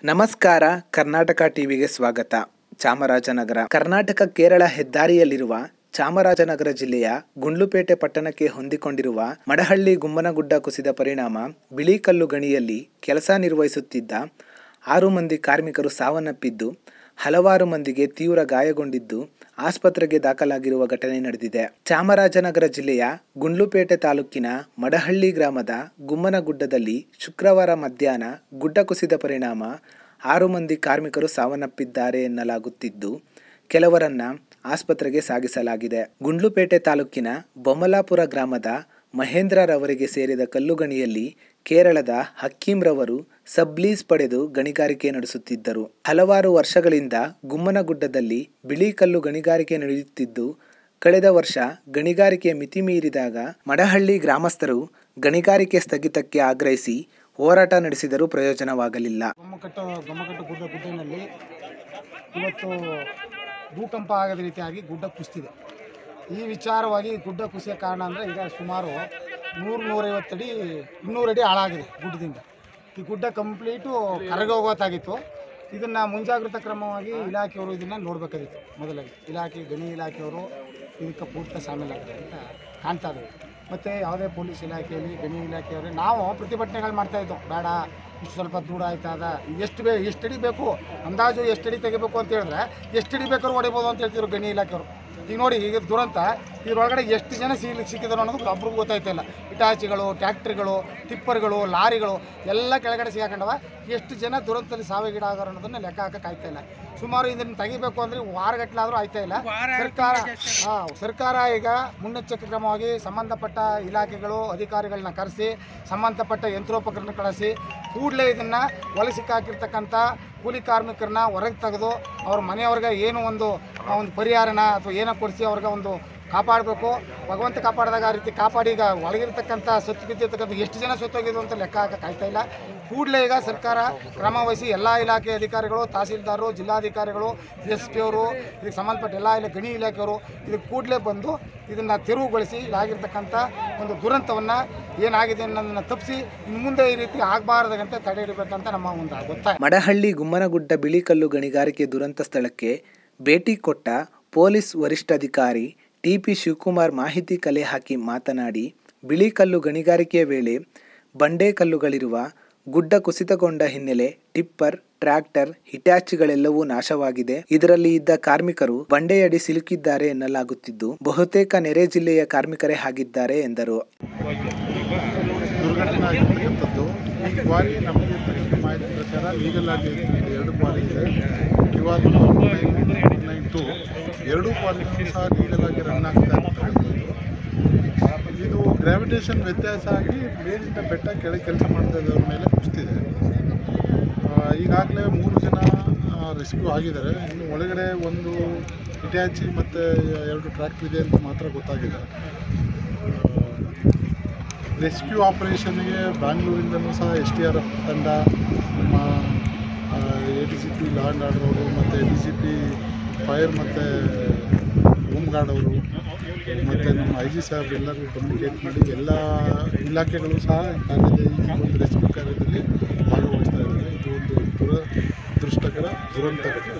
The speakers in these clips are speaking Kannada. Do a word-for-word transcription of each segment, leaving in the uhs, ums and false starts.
ನಮಸ್ಕಾರ. ಕರ್ನಾಟಕ ಟಿವಿಗೆ ಸ್ವಾಗತ. ಚಾಮರಾಜನಗರ. ಕರ್ನಾಟಕ ಕೇರಳ ಹೆದ್ದಾರಿಯಲ್ಲಿರುವ ಚಾಮರಾಜನಗರ ಜಿಲ್ಲೆಯ ಗುಂಡ್ಲುಪೇಟೆ ಪಟ್ಟಣಕ್ಕೆ ಹೊಂದಿಕೊಂಡಿರುವ ಮಡಹಳ್ಳಿ ಗುಮ್ಮನಗುಡ್ಡ ಕುಸಿದ ಪರಿಣಾಮ ಬಿಳಿಕಲ್ಲು ಗಣಿಯಲ್ಲಿ ಕೆಲಸ ನಿರ್ವಹಿಸುತ್ತಿದ್ದ ಆರು ಮಂದಿ ಕಾರ್ಮಿಕರು ಸಾವನ್ನಪ್ಪಿದ್ದು, ಹಲವಾರು ಮಂದಿಗೆ ತೀವ್ರ ಗಾಯಗೊಂಡಿದ್ದು ಆಸ್ಪತ್ರೆಗೆ ದಾಖಲಾಗಿರುವ ಘಟನೆ ನಡೆದಿದೆ. ಚಾಮರಾಜನಗರ ಜಿಲ್ಲೆಯ ಗುಂಡ್ಲುಪೇಟೆ ತಾಲೂಕಿನ ಮಡಹಳ್ಳಿ ಗ್ರಾಮದ ಗುಮ್ಮನಗುಡ್ಡದಲ್ಲಿ ಶುಕ್ರವಾರ ಮಧ್ಯಾಹ್ನ ಗುಡ್ಡ ಕುಸಿದ ಪರಿಣಾಮ ಆರು ಮಂದಿ ಕಾರ್ಮಿಕರು ಸಾವನ್ನಪ್ಪಿದ್ದಾರೆ ಎನ್ನಲಾಗುತ್ತಿದ್ದು, ಕೆಲವರನ್ನ ಆಸ್ಪತ್ರೆಗೆ ಸಾಗಿಸಲಾಗಿದೆ. ಗುಂಡ್ಲುಪೇಟೆ ತಾಲೂಕಿನ ಬೊಮ್ಮಲಾಪುರ ಗ್ರಾಮದ ಮಹೇಂದ್ರರವರಿಗೆ ಸೇರಿದ ಕಲ್ಲುಗಣಿಯಲ್ಲಿ ಕೇರಳದ ಹಕ್ಕೀಂರವರು ಸಬ್ಲೀಸ್ ಪಡೆದು ಗಣಿಗಾರಿಕೆ ನಡೆಸುತ್ತಿದ್ದರು. ಹಲವಾರು ವರ್ಷಗಳಿಂದ ಗುಮ್ಮನಗುಡ್ಡದಲ್ಲಿ ಬಿಳಿ ಕಲ್ಲು ಗಣಿಗಾರಿಕೆ ನಡೆಯುತ್ತಿದ್ದು, ಕಳೆದ ವರ್ಷ ಗಣಿಗಾರಿಕೆ ಮಿತಿ ಮೀರಿದಾಗ ಮಡಹಳ್ಳಿ ಗ್ರಾಮಸ್ಥರು ಗಣಿಗಾರಿಕೆ ಸ್ಥಗಿತಕ್ಕೆ ಆಗ್ರಹಿಸಿ ಹೋರಾಟ ನಡೆಸಿದರೂ ಪ್ರಯೋಜನವಾಗಲಿಲ್ಲ. ಗೊಮ್ಮಕಟ್ಟು ಗೊಮ್ಮಕಟ್ಟು ಗುಡ್ಡ ಗುಡ್ಡಿನಲ್ಲಿ ಇವತ್ತು ಭೂಕಂಪ ಆಗದ ರೀತಿಯಾಗಿ ಗುಡ್ಡ ಕುಸಿದಿದೆ. ಈ ವಿಚಾರವಾಗಿ ಗುಡ್ಡ ಕುಸಿಯ ಕಾರಣ ಅಂದರೆ ಈಗ ಸುಮಾರು ನೂರು ನೂರೈವತ್ತು ಅಡಿ ಇನ್ನೂರು ಅಡಿ ಹಾಳಾಗಿದೆ ಗುಡ್ಡದಿಂದ. ಈ ಗುಡ್ಡ ಕಂಪ್ಲೀಟು ಕರಗೋಗೋತಾಗಿತ್ತು. ಇದನ್ನು ಮುಂಜಾಗ್ರತಾ ಕ್ರಮವಾಗಿ ಇಲಾಖೆಯವರು ಇದನ್ನು ನೋಡಬೇಕಾಗಿತ್ತು. ಮೊದಲಾಗಿ ಇಲಾಖೆ ಗಣಿ ಇಲಾಖೆಯವರು ಇದಕ್ಕೆ ಪೂರ್ತಿ ಶಾಮೀಲಾಗಿದೆ ಅಂತ ಕಾಣ್ತಾ ಇದ್ದೀವಿ. ಮತ್ತು ಯಾವುದೇ ಪೊಲೀಸ್ ಇಲಾಖೆಯಲ್ಲಿ ಗಣಿ ಇಲಾಖೆಯವರು ನಾವು ಪ್ರತಿಭಟನೆಗಳು ಮಾಡ್ತಾಯಿದ್ದೋ, ಬೇಡ ಇಷ್ಟು ಸ್ವಲ್ಪ ದೂರ ಆಯ್ತದ, ಎಷ್ಟು ಬೇ ಎಷ್ಟು ಅಡಿ ಬೇಕು ಅಂದಾಜು ಎಷ್ಟು ಅಡಿ ತೆಗಿಬೇಕು ಅಂತ ಹೇಳಿದ್ರೆ ಎಷ್ಟು ಅಡಿ ಬೇಕಾದ್ರೂ ಹೊಡಿಬೋದು ಅಂತ ಹೇಳ್ತಿದ್ರು ಗಣಿ ಇಲಾಖೆಯವರು. ಈಗ ನೋಡಿ, ಈಗ ದುರಂತ ಇದರೊಳಗಡೆ ಎಷ್ಟು ಜನ ಸಿಗ್ಲಿಕ್ಕೆ ಸಿಕ್ಕಿದ್ರು ಅನ್ನೋದು ಒಬ್ರಿಗೂ ಗೊತ್ತಾಯ್ತಾ ಇಲ್ಲ. ಇಟಾಚಿಗಳು, ಟ್ಯಾಕ್ಟ್ರಿಗಳು, ಟಿಪ್ಪರ್ಗಳು, ಲಾರಿಗಳು ಎಲ್ಲ ಕೆಳಗಡೆ ಸಿಗಾಕೊಂಡವ. ಎಷ್ಟು ಜನ ದುರಂತದಲ್ಲಿ ಸಾವಿಗೀಡಾಗೋರು ಅನ್ನೋದನ್ನ ಲೆಕ್ಕ ಹಾಕಕ್ಕೆ ಆಯ್ತಾ ಇಲ್ಲ. ಸುಮಾರು ಇದನ್ನು ತೆಗಿಬೇಕು ಅಂದರೆ ವಾರಗಟ್ಟಲಾದರೂ ಆಯ್ತಾ ಇಲ್ಲ. ಸರ್ಕಾರ ಹಾಂ ಸರ್ಕಾರ ಈಗ ಮುನ್ನೆಚ್ಚರಿಕೆ ಕ್ರಮವಾಗಿ ಸಂಬಂಧಪಟ್ಟ ಇಲಾಖೆಗಳು ಅಧಿಕಾರಿಗಳನ್ನ ಕರೆಸಿ ಸಂಬಂಧಪಟ್ಟ ಯಂತ್ರೋಪಕರಣ ಕಳಿಸಿ ಕೂಡಲೇ ಇದನ್ನು ಒಲಸಿಕ್ಕಾಕಿರ್ತಕ್ಕಂಥ ಕೂಲಿ ಕಾರ್ಮಿಕರನ್ನ ಹೊರಗೆ ತೆಗೆದು ಅವ್ರ ಮನೆಯವ್ರಿಗೆ ಏನು ಒಂದು ಒಂದು ಪರಿಹಾರನ ಅಥವಾ ಏನೋ ಕೊಡಿಸಿ ಅವ್ರಿಗೆ ಒಂದು ಕಾಪಾಡಬೇಕು. ಭಗವಂತ ಕಾಪಾಡಿದಾಗ ಆ ರೀತಿ ಕಾಪಾಡಿ ಈಗ ಒಳಗಿರ್ತಕ್ಕಂಥ ಸತ್ತು ಬಿದ್ದಿರ್ತಕ್ಕಂಥ ಎಷ್ಟು ಜನ ಸತ್ತೋಗಿದ್ರು ಅಂತ ಲೆಕ್ಕ ಹಾಕಕ್ಕೆ ಆಯ್ತಾ ಇಲ್ಲ. ಕೂಡಲೇ ಈಗ ಸರ್ಕಾರ ಕ್ರಮ ವಹಿಸಿ ಎಲ್ಲ ಇಲಾಖೆ ಅಧಿಕಾರಿಗಳು, ತಹಸೀಲ್ದಾರರು, ಜಿಲ್ಲಾಧಿಕಾರಿಗಳು, ಎಸ್ ಪಿ ಅವರು, ಇದಕ್ಕೆ ಸಂಬಂಧಪಟ್ಟ ಎಲ್ಲ ಇಲ್ಲ ಗಣಿ ಇಲಾಖೆಯವರು ಇದಕ್ಕೆ ಕೂಡಲೇ ಬಂದು ಇದನ್ನು ತೆರವುಗೊಳಿಸಿ ಇದಾಗಿರ್ತಕ್ಕಂಥ ಒಂದು ದುರಂತವನ್ನು ಏನಾಗಿದೆ ಅನ್ನೋದನ್ನು ತಪ್ಪಿಸಿ ಇನ್ನು ಮುಂದೆ ಈ ರೀತಿ ಆಗಬಾರ್ದಂತ ತಡೆ ಹಿಡಬೇಕಂತ ನಮ್ಮ ಒಂದು ಗೊತ್ತಾಯ್ತು. ಮಡಹಳ್ಳಿ ಗುಮ್ಮನಗುಡ್ಡ ಬಿಳಿಕಲ್ಲು ಗಣಿಗಾರಿಕೆ ದುರಂತ ಸ್ಥಳಕ್ಕೆ ಭೇಟಿ ಕೊಟ್ಟ ಪೊಲೀಸ್ ವರಿಷ್ಠಾಧಿಕಾರಿ ಟಿ ಪಿ ಶಿವಕುಮಾರ್ ಮಾಹಿತಿ ಕಲೆ ಹಾಕಿ ಮಾತನಾಡಿ, ಬಿಳಿಕಲ್ಲು ಗಣಿಗಾರಿಕೆಯ ವೇಳೆ ಬಂಡೆ ಕಲ್ಲುಗಳಿರುವ ಗುಡ್ಡ ಕುಸಿತಗೊಂಡ ಹಿನ್ನೆಲೆ ಟಿಪ್ಪರ್, ಟ್ರ್ಯಾಕ್ಟರ್, ಹಿಟ್ಯಾಚಿಗಳೆಲ್ಲವೂ ನಾಶವಾಗಿದೆ. ಇದರಲ್ಲಿ ಇದ್ದ ಕಾರ್ಮಿಕರು ಬಂಡೆಯಡಿ ಸಿಲುಕಿದ್ದಾರೆ ಎನ್ನಲಾಗುತ್ತಿದ್ದು, ಬಹುತೇಕ ನೆರೆ ಜಿಲ್ಲೆಯ ಕಾರ್ಮಿಕರೇ ಆಗಿದ್ದಾರೆ ಎಂದರು. ದುರ್ಘಟನೆ ಆಗಿರ್ತಕ್ಕಂಥದ್ದು ಈ ಬಾರಿ ನಮಗೆ ಮಾಹಿತಿ ಪ್ರಕಾರ ಲೀಗಲ್ ಆಗಿ ಎರಡು ಬಾರಿ ಇದೆ. ಇವಾಗ ನೈನ್ ಟು ಎರಡೂ ಬಾರಿಗೂ ಸಹ ಲೀಗಲ್ ಆಗಿ ರನ್ ಆಗ್ತಾ ಇರ್ತಕ್ಕಂಥದ್ದು. ಇದು ಗ್ರಾವಿಟೇಷನ್ ವ್ಯತ್ಯಾಸ ಆಗಿ ಮೇಲಿಂದ ಬೆಟ್ಟ ಕೆಳಗೆ ಕೆಲಸ ಮಾಡ್ತಾ ಇದ್ದವ್ರ ಮೇಲೆ ಕುಸಿತಿದೆ. ಈಗಾಗಲೇ ಮೂರು ಜನ ರೆಸ್ಕ್ಯೂ ಆಗಿದ್ದಾರೆ. ಇನ್ನು ಒಳಗಡೆ ಒಂದು ಹಿಟ್ಯಾಚಿ ಮತ್ತು ಎರಡು ಟ್ರ್ಯಾಕ್ಟರ್ ಇದೆ ಅಂತ ಮಾತ್ರ ಗೊತ್ತಾಗಿದೆ. ರೆಸ್ಕ್ಯೂ ಆಪರೇಷನ್ಗೆ ಬ್ಯಾಂಗ್ಳೂರಿಂದಲೂ ಸಹ ಎಸ್ ಟಿ ಆರ್ ಎಫ್ ತಂಡ, ನಮ್ಮ A D C P law and order ಅವರು ಮತ್ತು ಡಿ ಸಿ ಪಿ ಫೈರ್ ಮತ್ತು ಹೋಮ್ ಗಾರ್ಡ್ ಅವರು ಮತ್ತು ನಮ್ಮ ಐ ಜಿ ಸಾಹೇಬ್ ಎಲ್ಲರಿಗೂ ಕಮ್ಯುನಿಕೇಟ್ ಮಾಡಿ ಎಲ್ಲ ಇಲಾಖೆಗಳು ಸಹ ಕಾರ್ಯದಲ್ಲಿ ಈ ಒಂದು ರೆಸ್ಕ್ಯೂ ಕಾರ್ಯದಲ್ಲಿ ಭಾಗವಹಿಸ್ತಾ ಇದ್ದಾರೆ. ಇದು ಒಂದು ದುರದೃಷ್ಟಕರ ದುರಂತ ಘಟನೆ.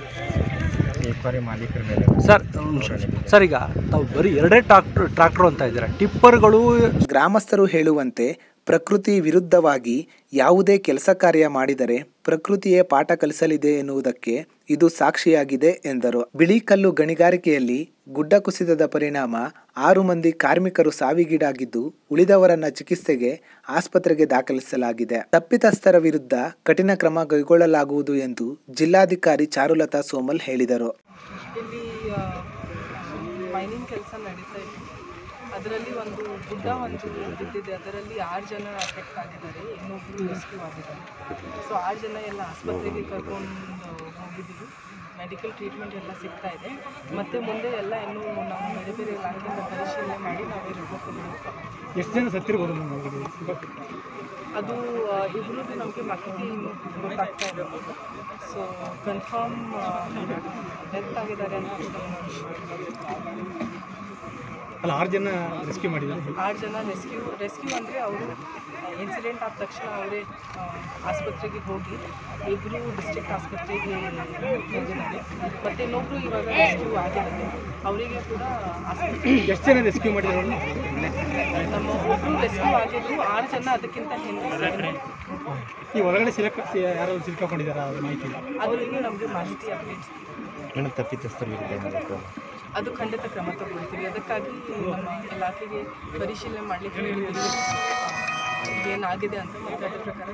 ಸರ್ ಸರ್ ಈಗ ತಾವು ಬರೀ ಎರಡೇ ಟ್ರಾಕ್ಟರ್ ಟ್ರಾಕ್ಟರ್ ಅಂತ ಇದ್ದೀರಾ. ಟಿಪ್ಪರ್ಗಳು ಗ್ರಾಮಸ್ಥರು ಹೇಳುವಂತೆ ಪ್ರಕೃತಿ ವಿರುದ್ಧವಾಗಿ ಯಾವುದೇ ಕೆಲಸ ಕಾರ್ಯ ಮಾಡಿದರೆ ಪ್ರಕೃತಿಯೇ ಪಾಠ ಕಲಿಸಲಿದೆ ಎನ್ನುವುದಕ್ಕೆ ಇದು ಸಾಕ್ಷಿಯಾಗಿದೆ ಎಂದರು. ಬಿಳಿಕಲ್ಲು ಗಣಿಗಾರಿಕೆಯಲ್ಲಿ ಗುಡ್ಡ ಕುಸಿತದ ಪರಿಣಾಮ ಆರು ಮಂದಿ ಕಾರ್ಮಿಕರು ಸಾವಿಗೀಡಾಗಿದ್ದು, ಉಳಿದವರನ್ನ ಚಿಕಿತ್ಸೆಗೆ ಆಸ್ಪತ್ರೆಗೆ ದಾಖಲಿಸಲಾಗಿದೆ. ತಪ್ಪಿತಸ್ಥರ ವಿರುದ್ಧ ಕಠಿಣ ಕ್ರಮ ಕೈಗೊಳ್ಳಲಾಗುವುದು ಎಂದು ಜಿಲ್ಲಾಧಿಕಾರಿ ಚಾರುಲತಾ ಸೋಮಲ್ ಹೇಳಿದರು. ಇಲ್ಲಿ ಮೈನಿಂಗ್ ಕೆಲಸ ನಡೀತಾ ಇದೆ. ಅದರಲ್ಲಿ ಒಂದು ಗುಡ್ಡ ಒಂದು ಬಿದ್ದಿದೆ. ಅದರಲ್ಲಿ ಆರು ಜನ ಅಫೆಕ್ಟ್ ಆಗಿದ್ದಾರೆ, ಇನ್ನೊಬ್ಬರು ರೆಸ್ಕ್ಯೂ ಆಗಿದ್ದಾರೆ. ಸೊ ಆರು ಜನ ಎಲ್ಲ ಆಸ್ಪತ್ರೆಗೆ ಕರ್ಕೊಂಡು ಹೋಗಿದ್ದೀವಿ. ಮೆಡಿಕಲ್ ಟ್ರೀಟ್ಮೆಂಟ್ ಎಲ್ಲ ಸಿಗ್ತಾ ಇದೆ. ಮತ್ತು ಮುಂದೆ ಎಲ್ಲ ಇನ್ನೂ ನಾವು ಬೇರೆ ಬೇರೆ ಇಲಾಖೆಯಿಂದ ಪರಿಶೀಲನೆ ಮಾಡಿ ನಾವೇ ರಿಪೋರ್ಟ್ ಕೊಡಬೇಕು. ಎಷ್ಟು ಜನ ಸತ್ತಿರ್ಬೋದು ಅದು ಇಬ್ಬರದ್ದು ನಮಗೆ ಮಾಹಿತಿ ಇನ್ನೂ ಗೊತ್ತಾಗ್ತಾ ಇದೆ. ಸೊ ಕನ್ಫರ್ಮ್ ಡೆತ್ ಆಗಿದ್ದಾರೆ ಅಂತ ಅಲ್ಲ, ಆರು ಜನ ರೆಸ್ಕ್ಯೂ ಮಾಡಿದ್ದಾರೆ. ಆರು ಜನ ರೆಸ್ಕ್ಯೂ ರೆಸ್ಕ್ಯೂ ಅಂದರೆ ಅವರು ಇನ್ಸಿಡೆಂಟ್ ಆದ ತಕ್ಷಣ ಅವರೇ ಆಸ್ಪತ್ರೆಗೆ ಹೋಗಿ ಇಬ್ಬರು ಡಿಸ್ಟ್ರಿಕ್ಟ್ ಆಸ್ಪತ್ರೆಗೆ ಹೋಗಿದ್ದಾರೆ. ಮತ್ತು ಇನ್ನೊಬ್ಬರು ಇವಾಗ ರೆಸ್ಕ್ಯೂ ಆಗಿದ್ದಾರೆ, ಅವರಿಗೆ ಕೂಡ ಆಸ್ಪತ್ರೆ ಎಷ್ಟು ಜನ ರೆಸ್ಕ್ಯೂ ಮಾಡಿದ್ದಾರೆ? ನಮ್ಮ ಒಬ್ಬರು ರೆಸ್ಕ್ಯೂ ಆಗಿದ್ರು, ಆರು ಜನ ಅದಕ್ಕಿಂತ ಹಿಂದೆ ಈ ಒಳಗಡೆ ಸಿಲಕ ಯಾರು ಸಿಲ್ಕೊಂಡಿದ್ದಾರೆ ಮಾಹಿತಿ ಅದರಿಂದ ನಮಗೆ ಮಾಹಿತಿ ಅಪ್ಡೇಟ್ಸ್ ತಪ್ಪಿತಸ್ಥರು ಅದು ಖಂಡಿತ ಕ್ರಮ ತಗೊಳ್ತೀವಿ. ಅದಕ್ಕಾಗಿ ನಮ್ಮ ಇಲಾಖೆಗೆ ಪರಿಶೀಲನೆ ಮಾಡಲಿಕ್ಕೆ ಹೇಳಿದ್ದೀವಿ ಏನಾಗಿದೆ ಅಂತ, ಮತ್ತು ಅದ್ರ ಪ್ರಕಾರ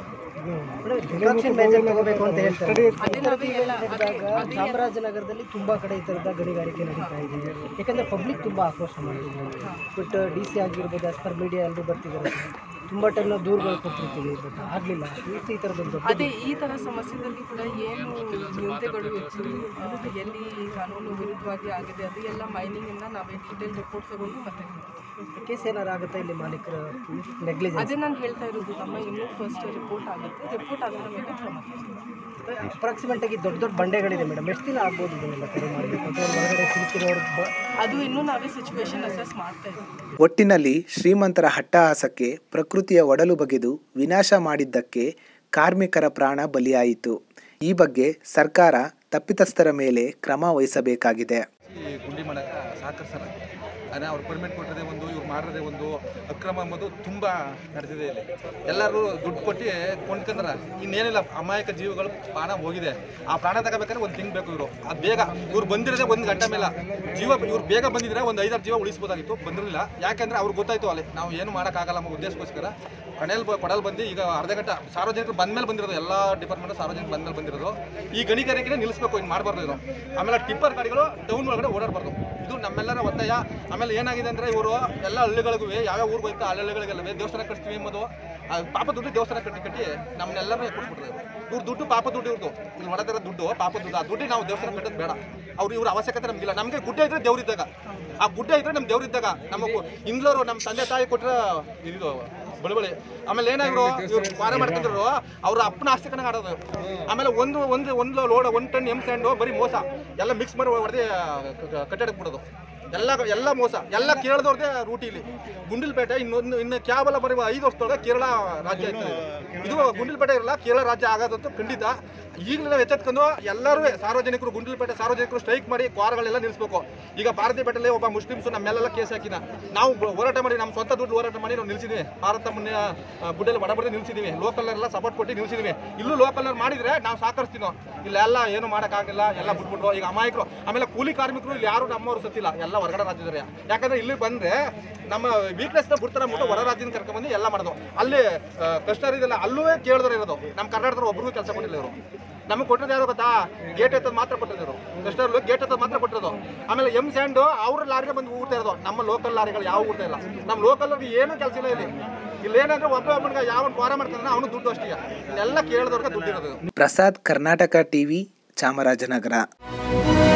ತಗೋಬೇಕು ಅಂತ ಹೇಳ್ತಾರೆ. ಅದೇ ನಾವೇ ಎಲ್ಲ ಅದೇ ಅದೇ ಚಾಮರಾಜನಗರದಲ್ಲಿ ತುಂಬ ಕಡೆ ಈ ಥರದ ಗಣಿಗಾರಿಕೆ ನಡೀತಾ ಇದೆ. ಯಾಕಂದರೆ ಪಬ್ಲಿಕ್ ತುಂಬ ಆಕ್ರೋಶ ಮಾಡಿದ್ದಾರೆ. ಬಟ್ ಡಿ ಸಿ ಆಗಿರ್ಬೋದು, ಆಸ್ ಪರ್ ಮೀಡಿಯಾ ಎಲ್ಲರೂ ಬರ್ತಿದ್ದಾರೆ. ತುಂಬ ಟೈಮ್ ನಾವು ದೂರುಗಳು ಕೊಟ್ಟಿರ್ತೀವಿ, ಬಟ್ ಆಗಲಿಲ್ಲ. ಈ ಥರದೊಂದು ಅದೇ ಈ ಥರ ಸಮಸ್ಯೆದಲ್ಲಿ ಕೂಡ ಏನು ನ್ಯೂನತೆಗಳು ಇತ್ತು, ಎಲ್ಲಿ ಕಾನೂನು ವಿರುದ್ಧವಾಗಿ ಆಗಿದೆ, ಅದು ಎಲ್ಲ ಮೈನಿಂಗಿಂದ ನಾವೇ ಡೀಟೇಲ್ ರಿಪೋರ್ಟ್ ತಗೊಂಡು ಮತ್ತೆ ಕೇಸ್ ಏನಾರು ಆಗುತ್ತಾ ಇಲ್ಲಿ ಮಾಲೀಕರ ನೆಗ್ಲಿಜೆನ್ಸ್? ಅದೇ ನಾನು ಹೇಳ್ತಾ ಇರೋದು, ನಮ್ಮ ಇನ್ನೂ ಫಸ್ಟ್ ರಿಪೋರ್ಟ್ ಆಗುತ್ತೆ, ರಿಪೋರ್ಟ್ ಆದ ಮೇಲೆ ಕ್ರಮ. ಅಪ್ರಾಕ್ಸಿಮೇಟ್ ಆಗಿ ದೊಡ್ಡ ದೊಡ್ಡ ಬಂಡೆಗಳಿದೆ ಮೇಡಮ್, ಎಷ್ಟು ದಿನ ಆಗ್ಬೋದು ಇದನ್ನೆಲ್ಲ ಕರೆ ಮಾಡಬೇಕು ಅಂತ? ಹೊರಗಡೆ ಸಿಲುಕಿರೋರು ಅದು ಇನ್ನೂ ನಾವೇ ಸಿಚುವೇಶನ್ ಅಸೆಸ್ ಮಾಡ್ತಾ ಇದ್ದೀವಿ. ಒಟ್ಟಿನಲ್ಲಿ ಶ್ರೀಮಂತರ ಹಟ್ಟಹಾಸಕ್ಕೆ ಪ್ರಕೃತಿಯ ಒಡಲು ಬಗೆದು ವಿನಾಶ ಮಾಡಿದ್ದಕ್ಕೆ ಕಾರ್ಮಿಕರ ಪ್ರಾಣ ಬಲಿಯಾಯಿತು. ಈ ಬಗ್ಗೆ ಸರ್ಕಾರ ತಪ್ಪಿತಸ್ಥರ ಮೇಲೆ ಕ್ರಮ ವಹಿಸಬೇಕಾಗಿದೆ. ಗುಂಡಿ ಮಾಡೋಕ್ಕೆ ಸಹಕರಿಸಲ್ಲ, ಅಂದರೆ ಅವ್ರು ಪರ್ಮಿಟ್ ಕೊಟ್ಟಿದೆ ಒಂದು, ಇವ್ರು ಮಾಡಿರೋದೇ ಒಂದು, ಅಕ್ರಮ ಅಂಬೋದು ತುಂಬ ನಡೆದಿದೆ ಇಲ್ಲಿ. ಎಲ್ಲರೂ ದುಡ್ಡು ಕೊಟ್ಟು ಕೊಂಡ್ಕೊಂಡ್ರೆ ಇನ್ನೇನಿಲ್ಲ, ಅಮಾಯಕ ಜೀವಿಗಳು ಪ್ರಾಣ ಹೋಗಿದೆ. ಆ ಪ್ರಾಣ ತಗೋಬೇಕಾದ್ರೆ ಒಂದು ತಿಂಗ್ ಬೇಕು. ಇವರು ಅದು ಬೇಗ ಇವ್ರು ಬಂದಿರೋದೇ ಒಂದು ಗಂಟೆ ಮೇಲೆ ಜೀವ, ಇವ್ರು ಬೇಗ ಬಂದಿದ್ರೆ ಒಂದು ಐದಾರು ಜೀವ ಉಳಿಸ್ಬೋದಾಗಿತ್ತು, ಬಂದಿರಲಿಲ್ಲ. ಯಾಕೆಂದರೆ ಅವ್ರಿಗೆ ಗೊತ್ತಾಯಿತು ಅಲ್ಲಿ ನಾವು ಏನು ಮಾಡೋಕ್ಕಾಗಲ್ಲ ನಮ್ಮ ಉದ್ದೇಶಕ್ಕೋಸ್ಕರ ಕಣೆಯಲ್ಲಿ ಕೊಡಲು ಬಂದು ಈಗ ಅರ್ಧ ಗಂಟೆ ಸಾರ್ವಜನಿಕರು ಬಂದ ಮೇಲೆ ಬಂದಿರೋದು, ಎಲ್ಲ ಡಿಪಾರ್ಟ್ಮೆಂಟ್ ಸಾರ್ವಜನಿಕರು ಬಂದ ಮೇಲೆ ಬಂದಿರೋದು. ಈ ಗಣಿಗಾರಿಕೆ ನಿಲ್ಲಿಸಬೇಕು, ಇನ್ನು ಮಾಡಬಾರ್ದು ಇದು. ಆಮೇಲೆ ಟಿಪ್ಪರ್ ಗಾಡಿಗಳು ಟೌನ್ ಒಳಗಡೆ ಓಡಾಡಬಾರ್ದು, ಇದು ನಮ್ಮೆಲ್ಲರ ಒತ್ತಾಯ. ಆಮೇಲೆ ಏನಾಗಿದೆ ಅಂದರೆ ಇವರು ಎಲ್ಲ ಹಳ್ಳಿಗಳಿಗೂ ಯಾವ್ಯಾವ ಊರಿಗೆ ಹೋಯ್ತು ಆ ಹಳ್ಳಿಗಳಿಗೆಲ್ಲವೇ ದೇವಸ್ಥಾನ ಕಟ್ತೀವಿ ಎಂಬುದು ಪಾಪ ದುಡ್ಡು ದೇವಸ್ಥಾನ ಕಟ್ಟಿ ಕಟ್ಟಿ ನಮ್ಮನ್ನೆಲ್ಲರೂ ಕೊಟ್ಬಿಟ್ರೆ ಇವ್ರು ದುಡ್ಡು ಪಾಪ ದುಡ್ಡು ಇವ್ರದ್ದು, ಇಲ್ಲಿ ಹೊಡೆದಿರೋ ದುಡ್ಡು ಪಾಪ ದುಡ್ಡು. ಆ ದುಡ್ಡು ನಾವು ದೇವಸ್ಥಾನ ಕಟ್ಟೋದು ಬೇಡ, ಅವ್ರು ಇವ್ರ ಅವಶ್ಯಕತೆ ನಮಗಿಲ್ಲ. ನಮಗೆ ಗುಡ್ಡ ಇದ್ರೆ ದೇವ್ರಿದ್ದಾಗ, ಆ ಗುಡ್ಡ ಇದ್ರೆ ನಮ್ಮ ದೇವ್ರಿದ್ದಾಗ, ನಮ್ಮ ಇಂಗ್ಲೋರು ನಮ್ಮ ತಂದೆ ತಾಯಿ ಕೊಟ್ಟರೆ ಇದು ಬಳುವಳಿ. ಆಮೇಲೆ ಏನಾದ್ರು ಇವ್ರು ಪಾರ ಮಾಡ್ಕೊಂಡ್ರು ಅವ್ರ ಅಪ್ಪನ ಆಸ್ತಿ ಕಣಗೆ ಆಡೋದು. ಆಮೇಲೆ ಒಂದು ಒಂದು ಒಂದು ಲೋಡ್ ಒಂದು ಟನ್ ಎಮ್ ಸ್ಯಾಂಡು ಬರೀ ಮೋಸ, ಎಲ್ಲ ಮಿಕ್ಸ್ ಮಾಡಿ ಹೊಡೆದು ಕಟ್ಟಡಕ್ಕೆ ಬಿಡೋದು. ಎಲ್ಲ ಎಲ್ಲ ಮೋಸ, ಎಲ್ಲ ಕೇರಳದವ್ರದ್ದೇ ರೂಟಿಲಿ. ಗುಂಡಿಲ್ಪೇಟೆ ಇನ್ನೊಂದು ಇನ್ನು ಕ್ಯಾಬೆಲ್ಲ ಬರೀ ಐದು ವರ್ಷದೊಳಗೆ ಕೇರಳ ರಾಜ್ಯ ಆಯ್ತದೆ. ಇದು ಗುಂಡಿಲ್ಪೇಟೆ ಇರಲ್ಲ, ಕೇರಳ ರಾಜ್ಯ ಆಗೋದಂತೂ ಖಂಡಿತ. ಈಗಲೇ ನಾವು ಎಚ್ಚೆತ್ಕೊಂಡು ಎಲ್ಲರೂ ಸಾರ್ವಜನಿಕರು ಗುಂಡಿಲ್ಪೇಟೆ ಸಾರ್ವಜನಿಕರು ಸ್ಟ್ರೈಕ್ ಮಾಡಿ ಕ್ವಾರ್ಗಳೆಲ್ಲ ನಿಲ್ಲಿಸಬೇಕು. ಈಗ ಭಾರತೀಪೇಟೆಯಲ್ಲಿ ಒಬ್ಬ ಮುಸ್ಲಿಮ್ಸು ನಮ್ಮೆಲ್ಲ ಕೇಸ್ ಹಾಕಿದ, ನಾವು ಹೋರಾಟ ಮಾಡಿ ನಮ್ಮ ಸ್ವಂತ ದುಡ್ಡು ಹೋರಾಟ ಮಾಡಿ ನಾವು ನಿಲ್ಸಿದ್ವಿ. ಭಾರತ ಮುನ್ನೆ ಗುಡ್ಡೆಲ್ಲ ಬಡಬಡ್ದು ನಿಲ್ಸಿದ್ದೀವಿ, ಲೋಕಲ್ನೆಲ್ಲ ಸಪೋರ್ಟ್ ಕೊಟ್ಟು ನಿಲ್ಸಿದ್ವಿ. ಇಲ್ಲೂ ಲೋಕಲ್ನವ್ರು ಮಾಡಿದರೆ ನಾವು ಸಾಕರಿಸ್ತೀನೋ, ಇಲ್ಲೆಲ್ಲ ಏನು ಮಾಡೋಕ್ಕಾಗಿಲ್ಲ, ಎಲ್ಲ ಬಿಟ್ಬಿಟ್ರು. ಈಗ ಅಮಾಯಕರು ಆಮೇಲೆ ಕೂಲಿ ಕಾರ್ಮಿಕರು ಇಲ್ಲಿ ಯಾರು ನಮ್ಮವರು ಸತ್ತಿಲ್ಲ, ಎಲ್ಲ ಹೊರಗಡೆ ರಾಜ್ಯದವ್ರೆ. ಯಾಕಂದರೆ ಇಲ್ಲಿ ಬಂದರೆ ನಮ್ಮ ವೀಕ್ನೆಸ್ನ ಬಿಡ್ತಾರೆ ಅಂದ್ಬಿಟ್ಟು ಹೊರ ರಾಜ್ಯದಿಂದ ಕರ್ಕೊಂಡ್ಬಂದು ಎಲ್ಲ ಮಾಡೋದು. ಅಲ್ಲಿ ಕಷ್ಟ ಇದೆಲ್ಲ ಅಲ್ಲೂ ಕೇಳಿದ್ರೆ ಇರೋದು. ನಮ್ಮ ಕರ್ನಾಟಕದ ಒಬ್ರಿಗೂ ಕೆಲಸ ಕೊಟ್ಟಿಲ್ಲ ಇವರು. ನಮಗೆ ಕೊಟ್ಟಿರೋದು ಯಾರು ಗೊತ್ತಾ, ಗೇಟ್ ಎತ್ತದ ಮಾತ್ರ ಕೊಟ್ಟಿದ್ರು, ಕಸ್ಟರ್ಲು ಗೇಟ್ ಎತ್ತದ ಮಾತ್ರ ಕೊಟ್ಟಿರೋದು. ಆಮೇಲೆ ಎಮ್ ಸ್ಯಾಂಡು ಅವ್ರ ಲಾರಿಗೆ ಬಂದು ಊಡ್ತಾ ಇರೋದು, ನಮ್ಮ ಲೋಕಲ್ ಲಾರಿಗಳು ಯಾವ ಊಡ್ತಾ ಇಲ್ಲ. ನಮ್ಮ ಲೋಕಲ್ಗೆ ಏನೂ ಕೆಲಸ ಇಲ್ಲ ಇಲ್ಲಿ. ಇಲ್ಲೇನಂದ್ರೆ ಒಬ್ಬ ಒಬ್ಬನಿಗೆ ಯಾವ ಕ್ವಾರ ಮಾಡ್ತಾನೆ ಅವನು ದುಡ್ಡು ಅಷ್ಟೇ, ಎಲ್ಲ ಕೇಳಿದವ್ರಿಗೆ ದುಡ್ಡು ಇರೋದು. ಪ್ರಸಾದ್, ಕರ್ನಾಟಕ ಟಿವಿ, ಚಾಮರಾಜನಗರ.